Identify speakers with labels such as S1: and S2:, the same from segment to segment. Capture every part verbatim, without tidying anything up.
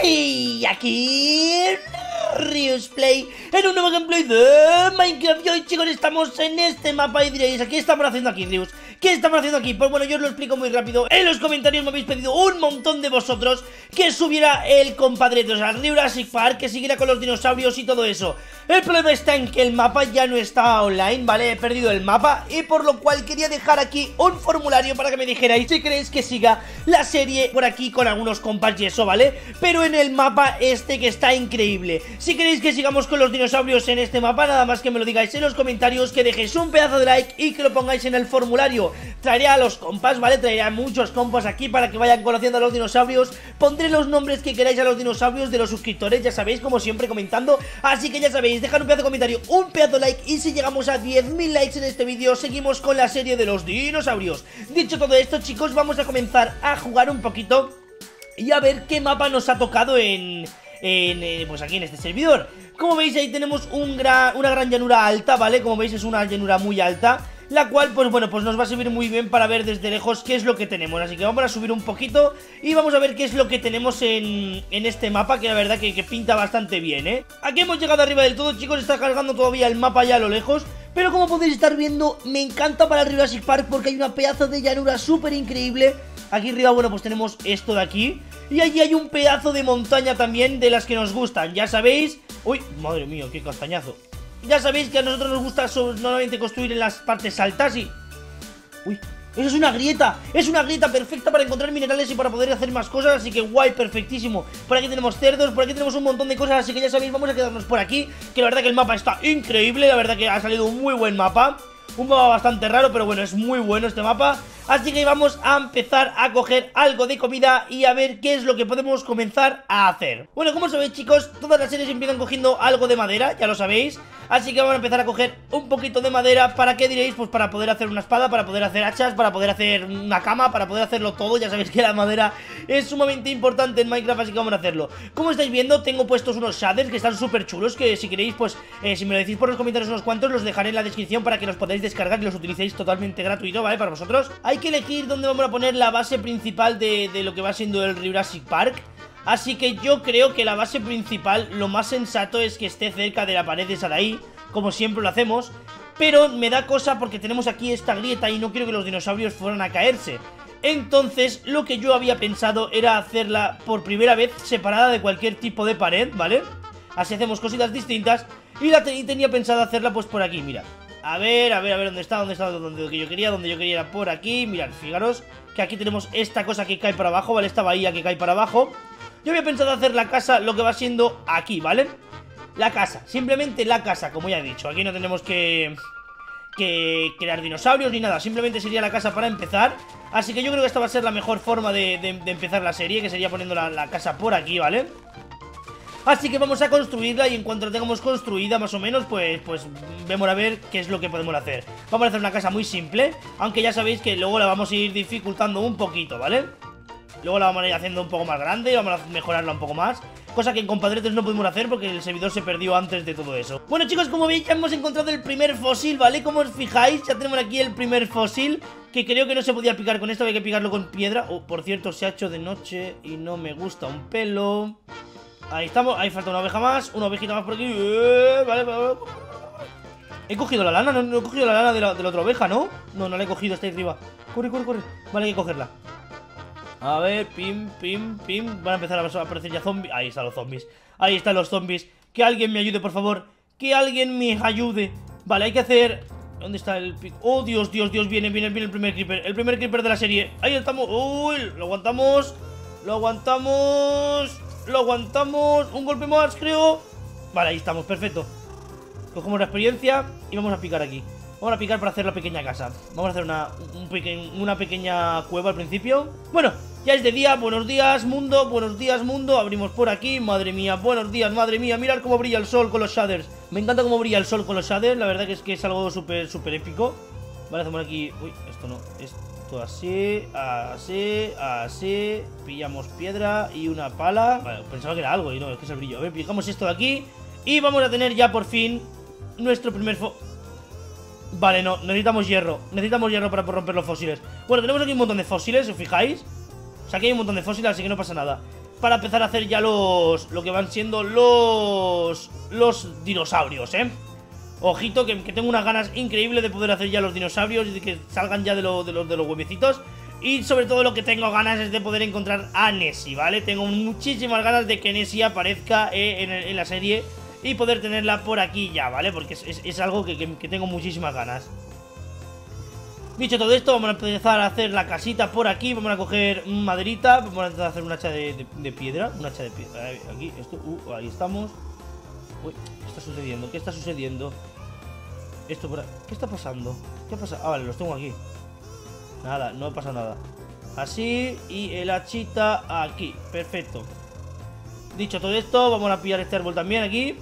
S1: Y aquí Riusplay en un nuevo gameplay de Minecraft. Y hoy, chicos, estamos en este mapa y diréis, ¿qué estamos haciendo aquí, Rius? ¿Qué estamos haciendo aquí? Pues bueno, yo os lo explico muy rápido. En los comentarios me habéis pedido un montón de vosotros que subiera el compadrete, o sea, Jurassic Park, que siguiera con los dinosaurios y todo eso. El problema está en que el mapa ya no está online, ¿vale? He perdido el mapa y por lo cual quería dejar aquí un formulario para que me dijerais si queréis que siga la serie por aquí con algunos compas y eso, ¿vale? Pero en el mapa este que está increíble. Si queréis que sigamos con los dinosaurios en este mapa, nada más que me lo digáis en los comentarios, que dejéis un pedazo de like y que lo pongáis en el formulario. Traeré a los compas, ¿vale? Traeré a muchos compas aquí para que vayan conociendo a los dinosaurios. Pondré los nombres que queráis a los dinosaurios de los suscriptores, ya sabéis, como siempre comentando. Así que ya sabéis, dejad un pedazo de comentario, un pedazo de like. Y si llegamos a diez mil likes en este vídeo, seguimos con la serie de los dinosaurios. Dicho todo esto, chicos, vamos a comenzar a jugar un poquito y a ver qué mapa nos ha tocado en... En, eh, pues aquí en este servidor. Como veis, ahí tenemos un gran, una gran llanura alta, ¿vale? Como veis, es una llanura muy alta, la cual, pues bueno, pues nos va a servir muy bien para ver desde lejos qué es lo que tenemos. Así que vamos a subir un poquito y vamos a ver qué es lo que tenemos en, en este mapa, que la verdad que, que pinta bastante bien, ¿eh? Aquí hemos llegado arriba del todo, chicos, está cargando todavía el mapa ya a lo lejos. Pero como podéis estar viendo, me encanta para el Jurassic Park porque hay una pedazo de llanura súper increíble. Aquí arriba, bueno, pues tenemos esto de aquí. Y allí hay un pedazo de montaña también de las que nos gustan, ya sabéis. Uy, madre mía, qué castañazo. Ya sabéis que a nosotros nos gusta normalmente construir en las partes altas y... Uy, eso es una grieta. Es una grieta perfecta para encontrar minerales y para poder hacer más cosas. Así que guay, perfectísimo. Por aquí tenemos cerdos, por aquí tenemos un montón de cosas. Así que ya sabéis, vamos a quedarnos por aquí, que la verdad que el mapa está increíble. La verdad que ha salido un muy buen mapa. Un mapa bastante raro, pero bueno, es muy bueno este mapa. Así que vamos a empezar a coger algo de comida y a ver qué es lo que podemos comenzar a hacer. Bueno, como sabéis, chicos, todas las series empiezan cogiendo algo de madera, ya lo sabéis. Así que vamos a empezar a coger un poquito de madera. ¿Para qué diréis? Pues para poder hacer una espada, para poder hacer hachas, para poder hacer una cama, para poder hacerlo todo. Ya sabéis que la madera es sumamente importante en Minecraft, así que vamos a hacerlo. Como estáis viendo, tengo puestos unos shaders que están súper chulos, que si queréis, pues eh, si me lo decís por los comentarios unos cuantos, los dejaré en la descripción para que los podáis descargar y los utilicéis totalmente gratuito, ¿vale? Para vosotros. Hay que elegir dónde vamos a poner la base principal de, de lo que va siendo el Jurassic Park. Así que yo creo que la base principal, lo más sensato es que esté cerca de la pared esa de ahí, como siempre lo hacemos. Pero me da cosa porque tenemos aquí esta grieta y no quiero que los dinosaurios fueran a caerse. Entonces lo que yo había pensado era hacerla por primera vez separada de cualquier tipo de pared, ¿vale? Así hacemos cositas distintas. Y, la te y tenía pensado hacerla pues por aquí, mira. A ver, a ver, a ver, ¿dónde está? ¿Dónde está? Donde yo quería, donde yo quería era por aquí. Mirad, fijaros que aquí tenemos esta cosa que cae para abajo, ¿vale? Esta bahía que cae para abajo. Yo había pensado hacer la casa lo que va siendo aquí, ¿vale? La casa, simplemente la casa, como ya he dicho. Aquí no tenemos que... que crear dinosaurios ni nada, simplemente sería la casa para empezar. Así que yo creo que esta va a ser la mejor forma de, de, de empezar la serie, que sería poniendo la, la casa por aquí, ¿vale? Así que vamos a construirla y en cuanto la tengamos construida más o menos, pues, pues vemos a ver qué es lo que podemos hacer. Vamos a hacer una casa muy simple, aunque ya sabéis que luego la vamos a ir dificultando un poquito, ¿vale? Luego la vamos a ir haciendo un poco más grande, vamos a mejorarla un poco más. Cosa que en compadretes no pudimos hacer porque el servidor se perdió antes de todo eso. Bueno, chicos, como veis ya hemos encontrado el primer fósil, ¿vale? Como os fijáis, ya tenemos aquí el primer fósil, que creo que no se podía picar con esto, había que picarlo con piedra. Oh, por cierto, se ha hecho de noche y no me gusta un pelo. Ahí estamos, ahí falta una oveja más, una ovejita más por aquí. eh, Vale, vale. He cogido la lana, no, no he cogido la lana de la, de la otra oveja, ¿no? No, no la he cogido, está ahí arriba. Corre, corre, corre. Vale, hay que cogerla. A ver, pim, pim, pim. Van a empezar a aparecer ya zombies. Ahí están los zombies. Ahí están los zombies. Que alguien me ayude, por favor. Que alguien me ayude. Vale, hay que hacer... ¿Dónde está el pico? Oh, Dios, Dios, Dios. Viene, viene, viene el primer creeper. El primer creeper de la serie. Ahí estamos. Uy, lo aguantamos. Lo aguantamos. Lo aguantamos. Un golpe más, creo. Vale, ahí estamos, perfecto. Cogemos la experiencia y vamos a picar aquí. Vamos a picar para hacer la pequeña casa. Vamos a hacer una, un peque, una pequeña cueva al principio. Bueno, ya es de día. Buenos días, mundo. Buenos días, mundo. Abrimos por aquí. Madre mía, buenos días, madre mía. Mirad cómo brilla el sol con los shaders. Me encanta cómo brilla el sol con los shaders. La verdad que es que es algo súper, súper épico. Vale, hacemos aquí... Uy, esto no. Esto así, así, así. Pillamos piedra y una pala. Vale, pensaba que era algo y no, es que es el brillo. A ver, pillamos esto de aquí y vamos a tener ya por fin nuestro primer fo... Vale, no, necesitamos hierro. Necesitamos hierro para romper los fósiles. Bueno, tenemos aquí un montón de fósiles, ¿os fijáis? O sea, aquí hay un montón de fósiles, así que no pasa nada. para empezar a hacer ya los... Lo que van siendo los... Los dinosaurios, ¿eh? Ojito, que, que tengo unas ganas increíbles de poder hacer ya los dinosaurios y de que salgan ya de, lo, de, los, de los huevecitos. Y sobre todo lo que tengo ganas es de poder encontrar a Nessie, ¿vale? Tengo muchísimas ganas de que Nessie aparezca eh, en, en la serie y poder tenerla por aquí ya, ¿vale? Porque es, es, es algo que, que, que tengo muchísimas ganas. Dicho todo esto, vamos a empezar a hacer la casita por aquí. Vamos a coger maderita. Vamos a empezar a hacer un hacha de, de, de piedra. Un hacha de piedra. Aquí, esto, uh, ahí estamos. Uy, ¿qué está sucediendo? ¿Qué está sucediendo? Esto por ahí. ¿Qué está pasando? ¿Qué ha pasado? Ah, vale, los tengo aquí. Nada, no pasa nada. Así, y el hachita aquí. Perfecto. Dicho todo esto, vamos a pillar este árbol también aquí.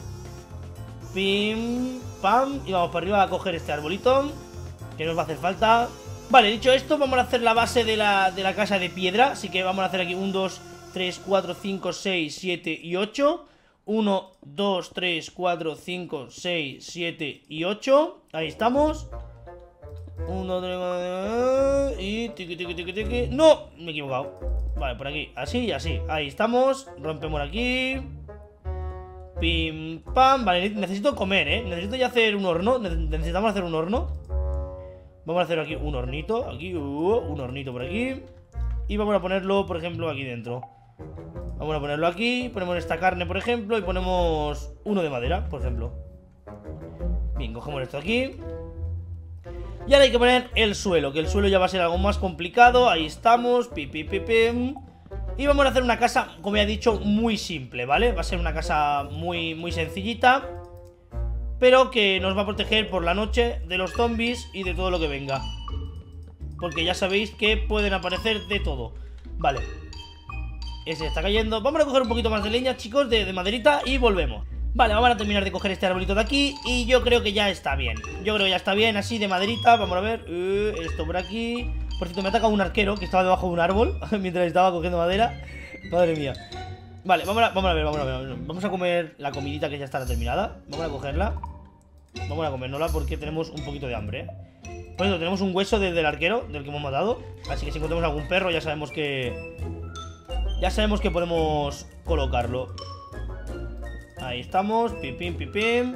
S1: Pim, pam. Y vamos para arriba a coger este arbolito, que nos va a hacer falta. Vale, dicho esto, vamos a hacer la base de la, de la casa de piedra. Así que vamos a hacer aquí un, dos, tres, cuatro, cinco, seis, siete y ocho. uno, dos, tres, cuatro, cinco, seis, siete y ocho. Ahí estamos. uno, tres, cuatro, y tiqui, tiqui, tiqui, tiqui. No, me he equivocado. Vale, por aquí, así y así. Ahí estamos, rompemos aquí. Pim, pam. Vale, necesito comer, eh necesito ya hacer un horno. Necesitamos hacer un horno. Vamos a hacer aquí un hornito. Aquí, uh, un hornito por aquí. Y vamos a ponerlo, por ejemplo, aquí dentro. Vamos a ponerlo aquí. Ponemos esta carne, por ejemplo. Y ponemos uno de madera, por ejemplo. Bien, cogemos esto aquí. Y ahora hay que poner el suelo, que el suelo ya va a ser algo más complicado. Ahí estamos, pi, pi, pi, pi. Y vamos a hacer una casa, como ya he dicho, muy simple, ¿vale? Va a ser una casa muy, muy sencillita, pero que nos va a proteger por la noche de los zombies y de todo lo que venga. Porque ya sabéis que pueden aparecer de todo. Vale. Ese está cayendo. Vamos a coger un poquito más de leña, chicos, de, de maderita, y volvemos. Vale, vamos a terminar de coger este arbolito de aquí. Y yo creo que ya está bien. Yo creo que ya está bien, así de maderita. Vamos a ver, uh, esto por aquí. Por cierto, me ha atacado un arquero que estaba debajo de un árbol mientras estaba cogiendo madera. Madre mía. Vale, vamos a, vamos a ver, vamos a ver. Vamos a comer la comidita que ya está terminada. Vamos a cogerla. Vamos a comérnosla porque tenemos un poquito de hambre, ¿eh? Por eso tenemos un hueso del, del arquero, del que hemos matado. Así que si encontramos algún perro ya sabemos que... Ya sabemos que podemos colocarlo. Ahí estamos, pim, pim, pim, pim.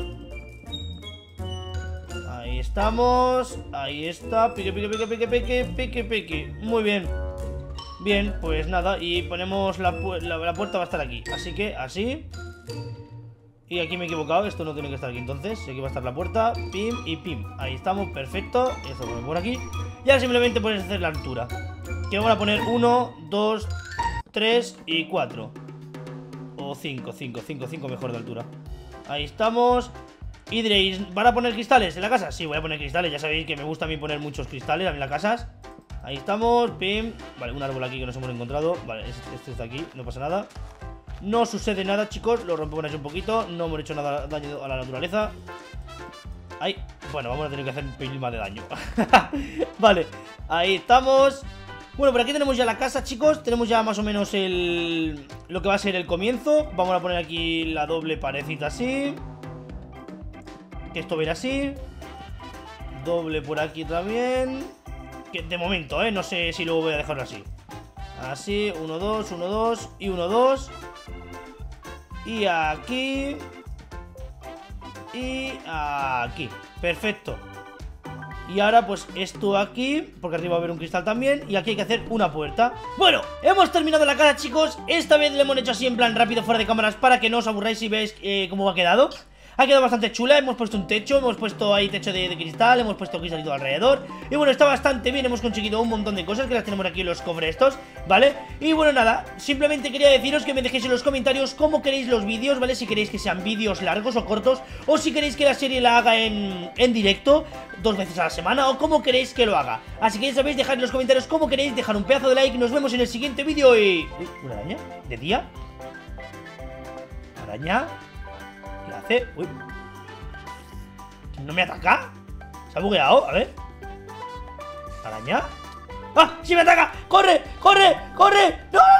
S1: Ahí estamos. Ahí está, pique, pique, pique, pique, pique, pique, pique. Muy bien. Bien, pues nada. Y ponemos la, pu la, la puerta va a estar aquí. Así que, así. Y aquí me he equivocado, esto no tiene que estar aquí entonces. Aquí va a estar la puerta, pim y pim. Ahí estamos, perfecto. Esto lo ponemos por aquí. Y ahora simplemente puedes hacer la altura, que vamos a poner uno, dos, tres y cuatro. O cinco, cinco, cinco, cinco mejor de altura. Ahí estamos. Y diréis, ¿van a poner cristales en la casa? Sí, voy a poner cristales, ya sabéis que me gusta a mí poner muchos cristales en las casas. Ahí estamos, pim. Vale, un árbol aquí que nos hemos encontrado. Vale, este, este está aquí, no pasa nada. No sucede nada, chicos, lo rompemos así un poquito. No hemos hecho nada daño a la naturaleza. Ahí, bueno, vamos a tener que hacer un pelín más de daño. Vale, ahí estamos. Bueno, por aquí tenemos ya la casa, chicos. Tenemos ya más o menos el... lo que va a ser el comienzo. Vamos a poner aquí la doble paredcita así. Que esto verá así. Doble por aquí también. Que de momento, ¿eh? No sé si luego voy a dejarlo así. Así, uno, dos, uno, dos y uno, dos. Y aquí. Y aquí. Perfecto. Y ahora pues esto aquí, porque arriba va a haber un cristal también. Y aquí hay que hacer una puerta. Bueno, hemos terminado la casa, chicos. Esta vez lo hemos hecho así en plan rápido, fuera de cámaras, para que no os aburráis y veáis eh, cómo ha quedado. Ha quedado bastante chula, hemos puesto un techo, hemos puesto ahí techo de, de cristal, hemos puesto cristalito alrededor. Y bueno, está bastante bien, hemos conseguido un montón de cosas que las tenemos aquí en los cofres estos, ¿vale? Y bueno, nada, simplemente quería deciros que me dejéis en los comentarios cómo queréis los vídeos, ¿vale? Si queréis que sean vídeos largos o cortos, o si queréis que la serie la haga en, en directo, dos veces a la semana, o cómo queréis que lo haga. Así que ya sabéis, dejad en los comentarios cómo queréis, dejar un pedazo de like, nos vemos en el siguiente vídeo y... Uy, ¿una araña? ¿De día? ¿Araña? ¿Qué hace? Uy... ¿No me ataca? ¿Se ha bugueado? A ver. ¿Araña? ¡Ah! ¡Sí me ataca! ¡Corre! ¡Corre! ¡Corre! ¡No!